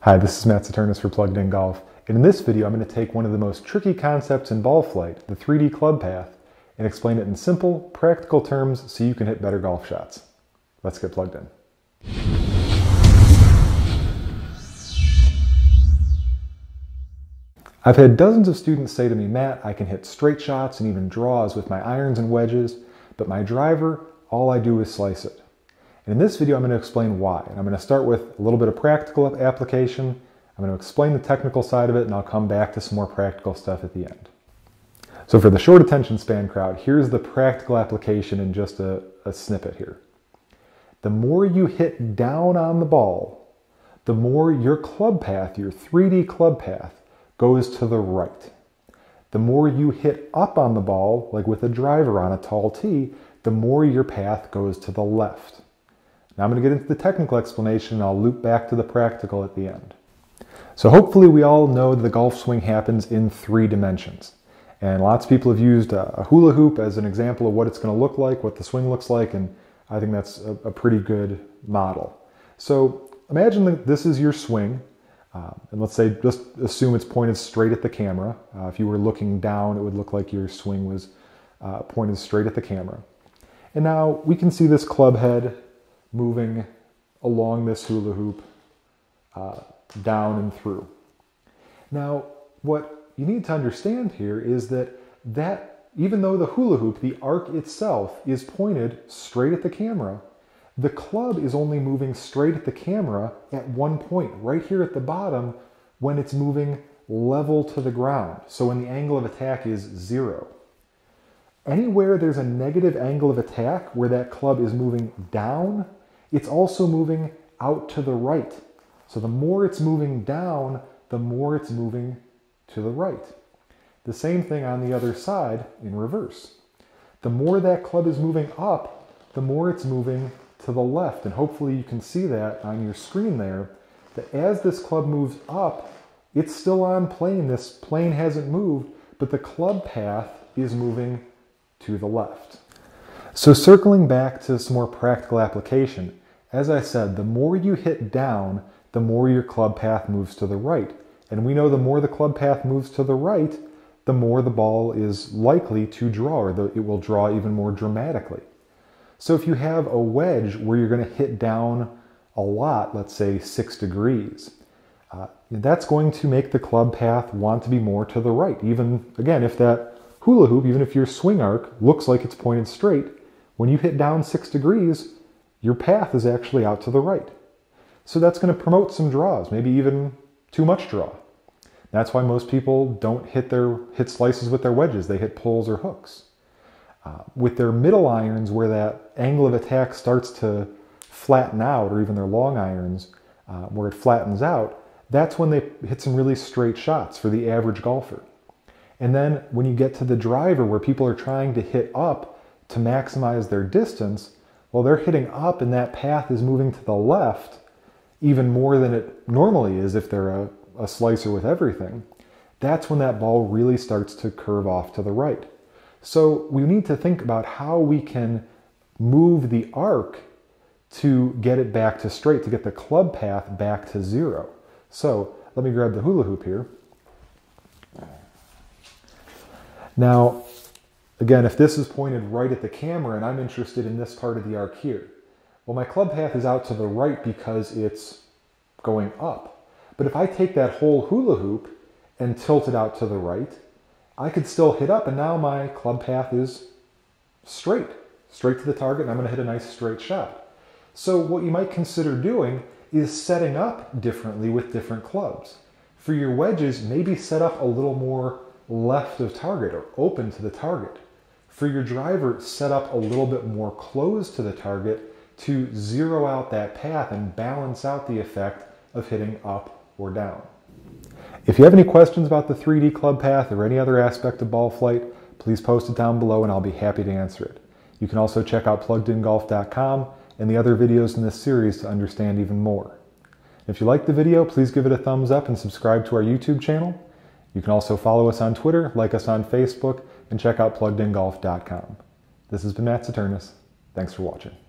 Hi, this is Matt Saternus for Plugged In Golf, and in this video I'm going to take one of the most tricky concepts in ball flight, the 3D club path, and explain it in simple, practical terms so you can hit better golf shots. Let's get plugged in. I've had dozens of students say to me, Matt, I can hit straight shots and even draws with my irons and wedges, but my driver, all I do is slice it. And in this video, I'm going to explain why. And I'm going to start with a little bit of practical application. I'm going to explain the technical side of it, and I'll come back to some more practical stuff at the end. So for the short attention span crowd, here's the practical application in just a snippet here. The more you hit down on the ball, the more your club path, your 3D club path, goes to the right. The more you hit up on the ball, like with a driver on a tall tee, the more your path goes to the left. Now I'm going to get into the technical explanation and I'll loop back to the practical at the end. So hopefully we all know that the golf swing happens in 3 dimensions. And lots of people have used a hula hoop as an example of what it's going to look like, what the swing looks like, and I think that's a pretty good model. So imagine that this is your swing, and let's say, just assume it's pointed straight at the camera. If you were looking down, it would look like your swing was pointed straight at the camera. And now we can see this club head moving along this hula hoop down and through. Now, what you need to understand here is that even though the hula hoop, the arc itself, is pointed straight at the camera, the club is only moving straight at the camera at one point, right here at the bottom, when it's moving level to the ground. So when the angle of attack is 0. Anywhere there's a negative angle of attack where that club is moving down, it's also moving out to the right. So the more it's moving down, the more it's moving to the right. The same thing on the other side in reverse. The more that club is moving up, the more it's moving to the left. And hopefully you can see that on your screen there, that as this club moves up, it's still on plane. This plane hasn't moved, but the club path is moving to the left. So circling back to some more practical application, as I said, the more you hit down, the more your club path moves to the right. And we know the more the club path moves to the right, the more the ball is likely to draw, or it will draw even more dramatically. So if you have a wedge where you're going to hit down a lot, let's say 6 degrees, that's going to make the club path want to be more to the right. Even, again, if that hula hoop, even if your swing arc looks like it's pointed straight, when you hit down 6 degrees, your path is actually out to the right. So that's going to promote some draws, maybe even too much draw. That's why most people don't hit slices with their wedges. They hit pulls or hooks. With their middle irons, where that angle of attack starts to flatten out, or even their long irons, where it flattens out, that's when they hit some really straight shots for the average golfer. And then when you get to the driver, where people are trying to hit up to maximize their distance, well, they're hitting up and that path is moving to the left even more than it normally is if they're a slicer with everything. That's when that ball really starts to curve off to the right. So we need to think about how we can move the arc to get it back to straight, to get the club path back to 0. So let me grab the hula hoop here. Now, again, if this is pointed right at the camera and I'm interested in this part of the arc here, well, my club path is out to the right because it's going up. But if I take that whole hula hoop and tilt it out to the right, I could still hit up, and now my club path is straight to the target, and I'm going to hit a nice straight shot. So what you might consider doing is setting up differently with different clubs. For your wedges, maybe set up a little more left of target or open to the target. For your driver, set up a little bit more close to the target to zero out that path and balance out the effect of hitting up or down. If you have any questions about the 3D club path or any other aspect of ball flight, please post it down below and I'll be happy to answer it. You can also check out pluggedingolf.com and the other videos in this series to understand even more. If you liked the video, please give it a thumbs up and subscribe to our YouTube channel. You can also follow us on Twitter, like us on Facebook, and check out pluggedingolf.com. This has been Matt Saternus. Thanks for watching.